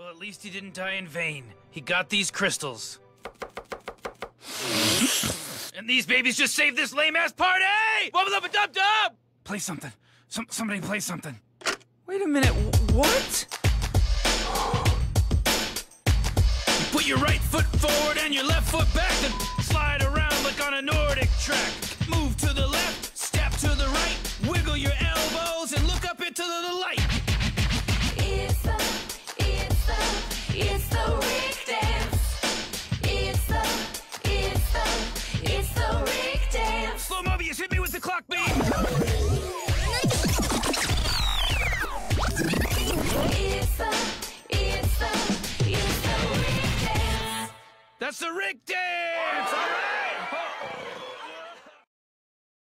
Well, at least he didn't die in vain. He got these crystals. And these babies just saved this lame-ass party! Wubba lubba dub dub! Play something. Somebody play something. Wait a minute, what? You put your right foot forward and your left foot back, then slide around like on a Nordic track. Move to the left, step to the right, wiggle your